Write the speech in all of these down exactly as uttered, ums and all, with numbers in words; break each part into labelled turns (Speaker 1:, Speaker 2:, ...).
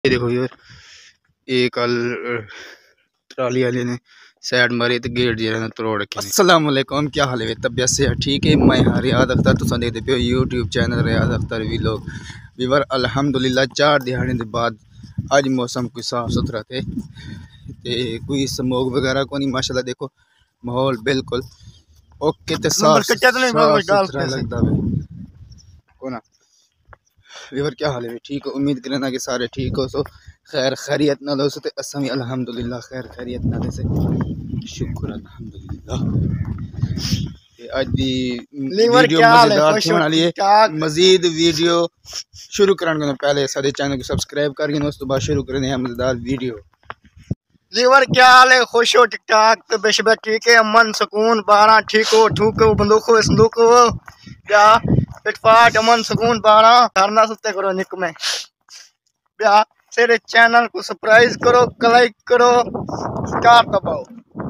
Speaker 1: ये देखो यार, ये कल ट्राली वाले ने साइड मारी तो गेट जो तोड़ रखे। अस्सलाम वालेकुम, क्या हाल है? तबीयत से ठीक है। मैं हाँ रियाद अख्तर, तुम देखते पे यूट्यूब चैनल रियाद अख्तर भी लोग वीवर। अल्हम्दुलिल्लाह चार दिहाड़े के बाद आज मौसम कोई साफ सुथरा थे ते कोई स्मोक वगैरह को नहीं। माशाल्लाह देखो माहौल बिल्कुल ओके ते साफ सुथरा लगता है को ना। वीवर क्या हाल है? ठीक हो? उम्मीद करना कि सारे ठीक हो। सो खैर खैरियत ना लो सो असम अल्हम्दुलिल्लाह खैर खैरियत ना दे से शुक्र अल्हम्दुलिल्लाह। आज दी वीडियो मजेदार थी बना लिए। मजीद वीडियो शुरू करने के पहले सारे चैनल को सब्सक्राइब करके उस तो बाद शुरू करने मजेदार वीडियो।
Speaker 2: लीवर क्या हाल है? खुश हो? ठीक ठाक तो बेशबक ठीक है। अमन सुकून बारह ठीक हो ठूक हो बंदूक हो संदूक हो क्या फिटफाट अमन सुकून बारह धरना सुते करो निक में क्या तेरे चैनल को सब्सक्राइब करो लाइक करो स्टार दबाओ।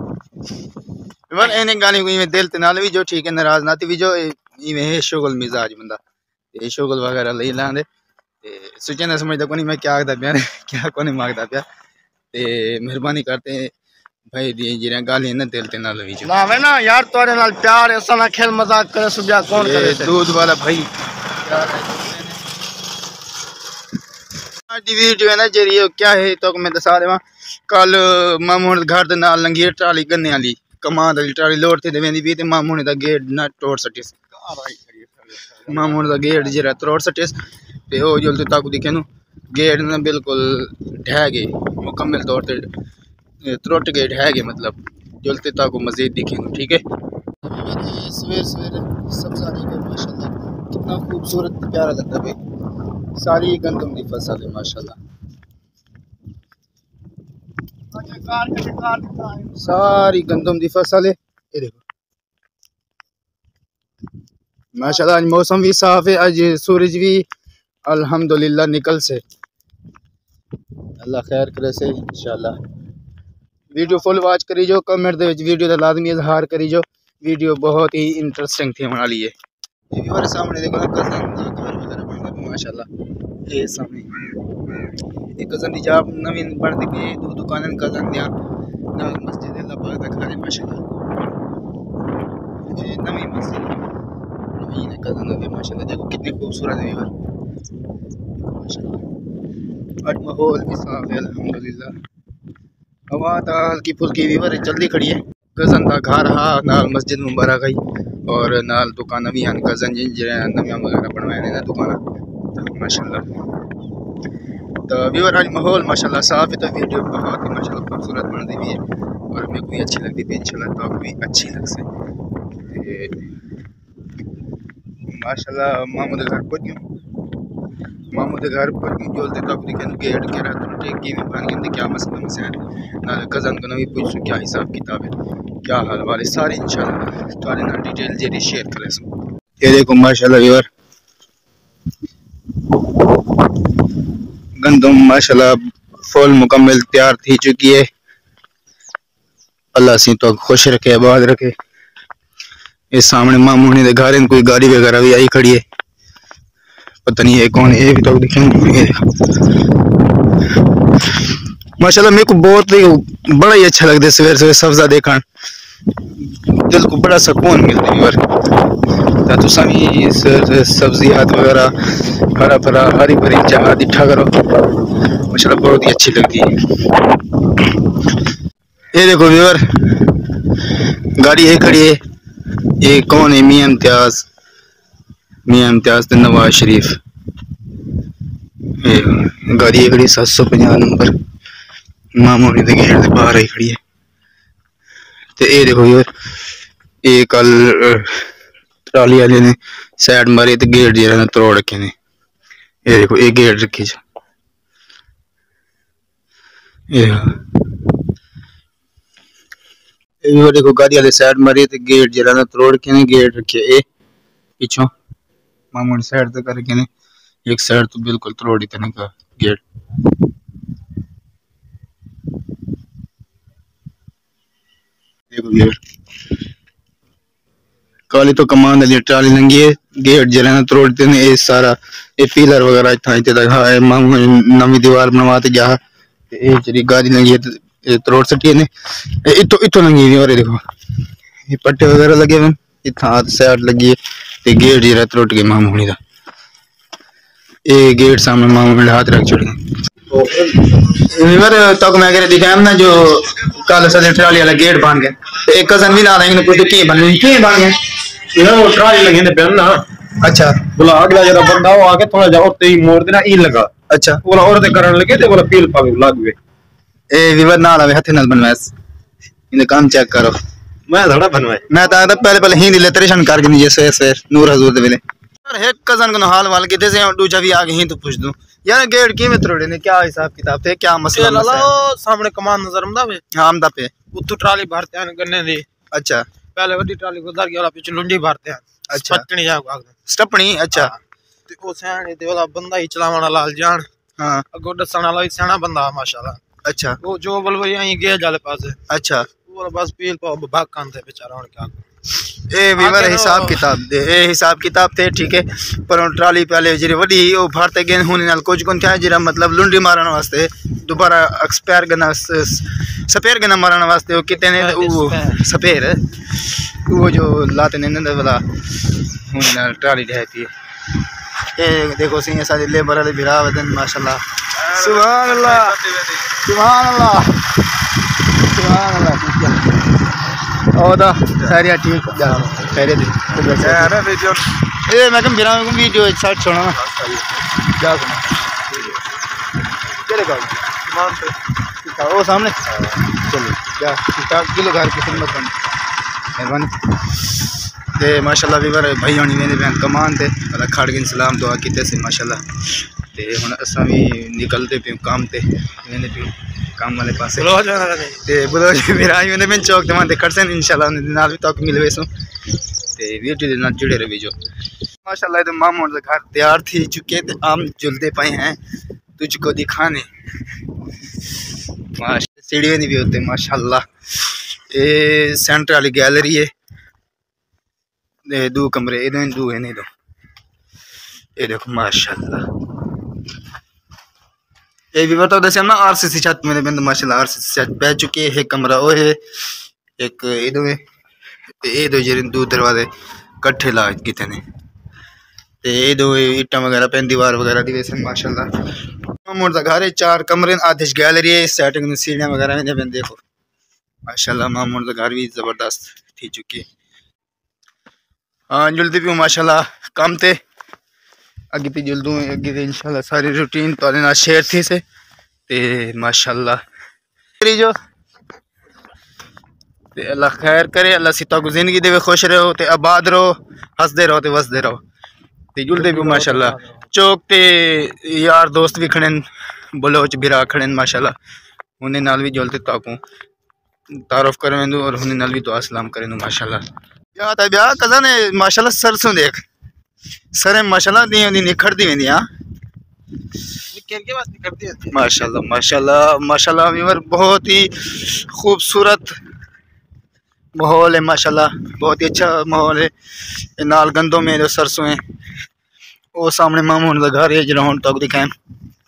Speaker 1: वन एने गाने को दिल ते नाल भी जो ठीक है नाराज ना भी जो इवें है शुगल मिजाज बंदा ये शुगल वगैरह ले लांदे ते सोचे ना समझदा कोनी मैं क्या आखदा पिया क्या कोनी मांगदा पिया ते मेहरबानी करते हैं भाई दी जिरा गाल है ना दिल ते नाल भी जो
Speaker 2: ना वे ना यार तोरे नाल प्यार ऐसा ना खेल मजाक करे सुबह कौन करे
Speaker 1: दूध वाला भाई आज दी वीडियो है ना जरिए क्या है तो मैं दसा देवा। कल मामू ने घर दे नाल लंगी ट्राली गन्ने वाली कमांड वाली ट्राली लोड थे देवेंदी भी ते मामू ने दा गेट ना तोड़ सटिस। मामू ने दा गेट जरा तोड़ सटिस ते ओ जल्दी ताकू दिखे नु गेट ना बिल्कुल ढह गए मुकम्मल तौर पे त्रुट गए ढह गए मतलब जल्दी ताकू मजीद दिखे नु ठीक है। सवेर सवेर सब्जा देखो माशाल्लाह कितना खूबसूरत प्यारा लगता है। सारी गंदम की फसल है माशाल्लाह सारी गंदम की फसल है। ये देखो माशाल्लाह आज मौसम भी साफ है। आज सूरज भी अल्हम्दुलिल्लाह निकल से अल्लाह खैर करे से इंशाल्लाह। वीडियो फुल वॉच करी जो कमेंट दे वीडियो का लाजमी इजहार करी जो वीडियो बहुत ही इंटरेस्टिंग थी हमारे लिए। हमारे सामने देखो ना कज़न घर वगैरह बन गए माशाल्लाह। ये सामने एक कज़न की जॉब नवीन बढ़ गई दो दुकानें कज़न दिया ना मस्जिद अल्लाह पाक दा घर है माशाल्लाह। ये नवी मस्जिद नवीन कज़न है माशाल्लाह देखो कितनी खूबसूरत है यार माशाल्लाह। आज माहौल भी साफ है अल्हम्दुलिल्लाह। हवा तो हल्की फुल्की वीवर जल्दी खड़ी है। कज़न का घर हा नाल मस्जिद मुबारक आई और नाल दुकान भी हैं कज़न जिन नवियां वगैरह बनवाए ने दुकान माशाल्लाह। तो वीवर आज माहौल माशाल्लाह साफ है तो वीडियो बहुत ही माशाल्लाह खूबसूरत बनती भी है और मेरे को भी अच्छी लगती थी इंशाल्लाह तो भी अच्छी लग से माशाल्लाह। मामू के घर पहुंच गए मामू के घर पर जोलते तक दिखे गेट के रात की बन गए क्या मसला मसैल ना कज़न को भी पूछ क्या हिसाब किताब है क्या हाल वाले सारे इंशाल्लाह तुम्हारे ना डिटेल जेडी शेयर करें सो। ये देखो माशाल्लाह व्यूअर गंदम माशाल्लाह फुल मुकम्मल तैयार थी चुकी है। अल्लाह सी तो खुश रखे आबाद रखे। इस सामने मामू ने घर कोई गाड़ी वगैरह भी आई खड़ी है पता नहीं है कौन है भी तो दिखेंगे माशाल्लाह। मेरे को बहुत ही बड़ा ही अच्छा लगता है सवेरे सवेरे सब्जा देखना दिल को बड़ा सुकून मिलता है। तो सभी सब्जियात वगैरह हरा भरा हरी भरी जगह दिखा करो माशाल्लाह बहुत ही अच्छी लगती है। ये देखो व्यूअर गाड़ी है खड़ी है ये कौन है? मियां इम्तियाज मियां इम्तियाज तो नवाज शरीफ गाड़ी खड़ी सात सौ पंजाह नंबर मामू ने गेट बाहर ही खड़ी है। तो ये देखो यार ये कल ट्राली वाले ने साइड मारी तो गेट जो तोड़ रखे ने। ये देखो ये गेट रखी ये देखो गाड़ी वाले साइड मारी तो गेट जो तोड़ रखे ने गेट रखे ये पिछों मामू ने साइड तक करके ने एक साइड तो बिल्कुल तोड़ देने का गेट। देखो यार ट्राली तो कमान दी ट्राली लंगी है गेट जरा ना तोड़ते ने ये सारा ये पिलर वगैरह था इते तक हां मामू नवी दीवार बनवाते जा ये जरी गाड़ी लंगी है ये तोड़ सटी ने इतो इतो लंगी है और देखो ये पट्टे वगैरह लगे हुए इथा साइड लगी है ते गेट जरा तोड़ के मामू दा ये गेट सामने मामू हाथ रख छोड़े वीवर तक मैं करे दिखाया ना जो कल सदे ट्राली वाला गेट बन गया तो एक कजन भी ला देंगे कुछ की बन की बन गया
Speaker 3: ये वो ट्राली लगे ने पहन ना।
Speaker 1: अच्छा
Speaker 3: बोला अगला जरा बंदा हो आके थोड़ा जा ओते ही मोड़ देना ई लगा।
Speaker 1: अच्छा
Speaker 3: बोला और ते करन लगे ते बोला पील पावे लग गए
Speaker 1: ए वीवर ना लावे हाथ नाल बनवास इन काम चेक करो
Speaker 3: मैं थोड़ा बनवाए
Speaker 1: मैं ता पहले पहले हिंदी ले तरेशन कर के जैसे ऐसे नूर हजूर दे वेले यार एक कजन को हाल वाल के दे से दूजा भी आगे ही तो पूछ दूं यार गेट की में तोड़े ने क्या हिसाब किताब थे क्या मसला
Speaker 3: ला सामने कमान नजर आंदा वे
Speaker 1: हां आमदा पे
Speaker 3: उतो ट्राली भरते हैं गन्ने दी।
Speaker 1: अच्छा
Speaker 3: पहले वड्डी ट्राली गुजर गया पीछे लुंडी भरते हैं।
Speaker 1: अच्छा
Speaker 3: पटनी जा
Speaker 1: स्टपनी अच्छा
Speaker 3: ते ओ सयाने ते वाला बंदा ही चलावण लाल जान
Speaker 1: हां अगो
Speaker 3: दसण वाला सियाना बंदा माशाल्लाह।
Speaker 1: अच्छा
Speaker 3: वो जो बलवई आई गए जाले पास
Speaker 1: अच्छा
Speaker 3: वो बस पील पा भाग कांते बेचारा और क्या
Speaker 1: ए वीवर हिसाब किताब दे ए हिसाब किताब थे ठीक है पर ट्राली पहले जरी वडी ओ भारते गेन होने नाल कुछ कोन था जरा मतलब लुंडी मारन वास्ते दोबारा एक्सपायर गना सपेर गना मारन वास्ते वो कितने ने वो सपेर वो जो लाते ने नंद वाला होने नाल ट्राली रहती है ए देखो सिंह सारे लेबर वाले भिरा वदन माशाल्लाह सुभान अल्लाह सुभान अल्लाह सुभान अल्लाह ओदा सारिया ठीक जा खैर दे यार वीडियो ए मैं कम बिना को वीडियो एक साइड छोड़ना ना जा सुना चले गाओ मान पे ओ सामने चलो जा ठीक किलो घर की खिदमत करनी मेहरबानी ते माशाल्लाह वीवर भाई होनी मेरे बहन कमान ते अल्लाह खड़ के सलाम दुआ कीते से माशाल्लाह ते हुन असा भी निकलते पे काम ते मैंने भी काम वाले पास ते बुलोज मेरा आई मैंने मैं चौक ते मां खड़से इंशाल्लाह नाल भी तक मिलवे सो ते वीडियो दे नाल जुड़े रहे जो माशाल्लाह तो मामू का घर तैयार थी चुके ते आम जुलते पाए हैं तुझको दिखाने माशा सीढ़ियां भी होते माशाल्लाह ये सेंटर वाली गैलरी है ये दो कमरे इधर दो है नहीं दो ये देखो माशाल्लाह ये भी बताओ दस ना आरसीसी छत मेरे बंद माशाल्लाह आरसीसी छत बह चुकी है एक कमरा वो है एक इधर है ये दो जरे दो दरवाजे कट्ठे ला किते ने ते ये दो ईटा वगैरह पे दीवार वगैरह दी वैसे माशाल्लाह मामूर दा घर है चार कमरे आधे गैलरी है सेटिंग में सीढ़ियां वगैरह ने बन देखो माशाल्लाह मामूर दा घर भी जबरदस्त थी चुकी हां जल्दी भी माशाल्लाह काम ते अगे भी जल्दू अगे ते इंशाल्लाह सारी रूटीन तो ना शेयर थी से ते माशाल्लाह जो ते अल्लाह खैर करे अल्लाह सीता को जिंदगी देवे खुश रहो ते आबाद रहो हंसदे रहो ते वसदे रहो ते जुलदे भी माशाल्लाह चौक ते यार दोस्त भी खड़े बलोच बिरा खड़े माशाल्लाह उन्हें नाल भी जुलते ताकू तारुफ करें और उन्हें नाल भी दुआ सलाम करें माशाल्लाह या ता ब्याह कज़न है माशाल्लाह सरसों देख सर माशाल्लाह दी दी निखरदी वेंदी हां
Speaker 3: के बात निखरदी है
Speaker 1: माशाल्लाह माशाल्लाह माशाल्लाह व्यूअर बहुत ही खूबसूरत माहौल है माशाल्लाह बहुत ही अच्छा माहौल है नाल गंदों में जो सरसों है वो सामने मामून का घर है जरा तक दिखाएं